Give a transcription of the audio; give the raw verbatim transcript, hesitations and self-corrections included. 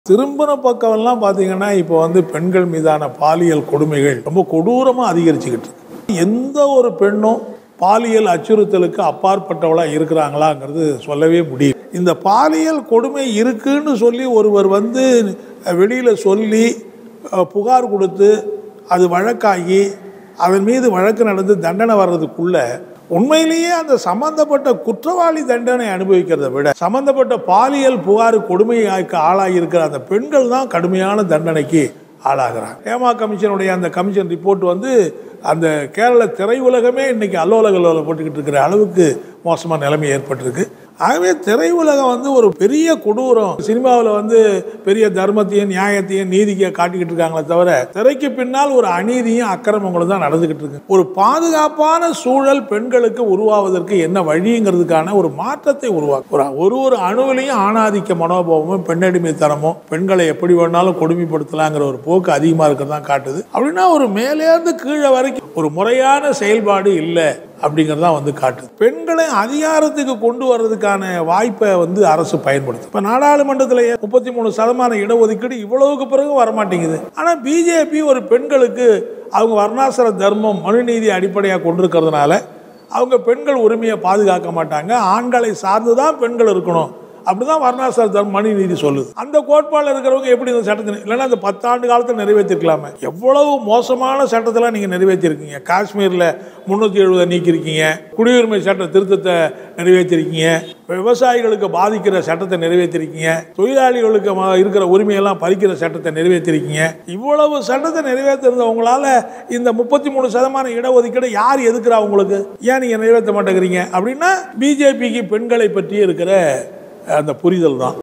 திரும்பின பக்கம்லாம் பார்த்தீங்கன்னா இப்போ வந்து பெண்கள் மீதான பாலியல் கொடுமைகள் ரொம்ப கொடூரமாக அதிகரிச்சுக்கிட்டு இருக்கு. எந்த ஒரு பெண்ணும் பாலியல் அச்சுறுத்தலுக்கு அப்பாற்பட்டவளாக இருக்கிறாங்களாங்கிறது சொல்லவே முடியும். இந்த பாலியல் கொடுமை இருக்குன்னு சொல்லி ஒருவர் வந்து வெளியில் சொல்லி புகார் கொடுத்து அது வழக்காகி அதன் மீது வழக்கு நடந்து தண்டனை வர்றதுக்குள்ள உண்மையிலேயே அந்த சம்பந்தப்பட்ட குற்றவாளி தண்டனை அனுபவிக்கிறத விட சம்பந்தப்பட்ட பாலியல் புகார் கொடுமையாய்க்கு ஆளாகி இருக்கிற அந்த பெண்கள் தான் கடுமையான தண்டனைக்கு ஆளாகிறாங்க. ஹேமா கமிஷனுடைய அந்த கமிஷன் ரிப்போர்ட் வந்து அந்த கேரள திரையுலகமே இன்னைக்கு அல்லோலகல்லோல போட்டுக்கிட்டு இருக்கிற அளவுக்கு மோசமான நிலைமை ஏற்பட்டிருக்கு. ஆகவே திரையுலகம் வந்து ஒரு பெரிய கொடூரம். சினிமாவில் வந்து பெரிய தர்மத்தையும் நியாயத்தையும் நீதியை காட்டிக்கிட்டு இருக்காங்களே தவிர திரைக்கு பின்னால் ஒரு அநீதியும் அக்கிரமங்களும் தான் நடந்துகிட்டு இருக்கு. ஒரு பாதுகாப்பான சூழல் பெண்களுக்கு உருவாவதற்கு என்ன வழிங்கிறதுக்கான ஒரு மாற்றத்தை உருவாக்கும். ஒரு ஒரு அணுவிலையும் ஆணாதிக்க மனோபாவமும் பெண்ணடிமைத்தனமும் பெண்களை எப்படி வேணாலும் கொடுமைப்படுத்தலாங்கிற ஒரு போக்கு அதிகமாக இருக்கிறதான் காட்டுது. அப்படின்னா ஒரு மேலேருந்து கீழே வரைக்கும் ஒரு முறையான செயல்பாடு இல்லை அப்படிங்கிறதான் வந்து காட்டுது. பெண்களை அதிகாரத்துக்கு கொண்டு வர்றதுக்கான வாய்ப்பை வந்து அரசு பயன்படுத்தும். இப்போ நாடாளுமன்றத்தில் முப்பத்தி மூணு சதமானம் இடஒதுக்கீடு இவ்வளவுக்கு பிறகு வரமாட்டேங்குது. ஆனால் பிஜேபி ஒரு பெண்களுக்கு அவங்க வர்ணாசிர தர்மம் மனுநீதி அடிப்படையாக கொண்டிருக்கிறதுனால அவங்க பெண்கள் உரிமையை பாதுகாக்க மாட்டாங்க. ஆண்களை சார்ந்து தான் பெண்கள் இருக்கணும் அப்படிதான் வர்ணாசிர தர்மம் மனு நீதி சொல்லுது. அந்த கோட்பாடு இருக்கிறவங்க எப்படி இந்த சட்டத்தை இல்லைன்னா அந்த பத்தாண்டு காலத்தில் நிறைவேற்றிருக்கலாமே. எவ்வளவு மோசமான சட்டத்தெல்லாம் நீங்கள் நிறைவேற்றிருக்கீங்க. காஷ்மீரில் முன்னூற்றி எழுபதை நீக்கிருக்கீங்க. குடியுரிமை சட்ட திருத்தத்தை நிறைவேற்றிருக்கீங்க. விவசாயிகளுக்கு பாதிக்கிற சட்டத்தை நிறைவேற்றிருக்கீங்க. தொழிலாளிகளுக்கு இருக்கிற உரிமையெல்லாம் பறிக்கிற சட்டத்தை நிறைவேற்றிருக்கீங்க. இவ்வளவு சட்டத்தை நிறைவேற்றிருந்தவங்களால இந்த முப்பத்தி மூணு சதமான இடஒதுக்கீடு யார் எதுக்குறா உங்களுக்கு? ஏன் நீங்க நிறைவேற்ற மாட்டேங்கிறீங்க அப்படின்னா பிஜேபிக்கு பெண்களை பற்றி இருக்கிற அந்த புரிதல் தான்.